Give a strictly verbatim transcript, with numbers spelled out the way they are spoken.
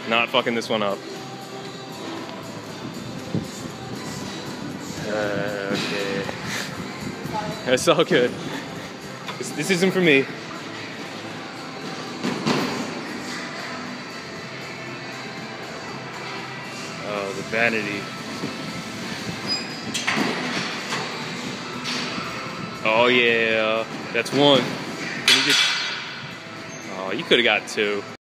Not fucking this one up. Uh, okay. That's all good. This, this isn't for me. Oh, the vanity. Oh yeah, that's one. Can you get... Oh, you could have got two.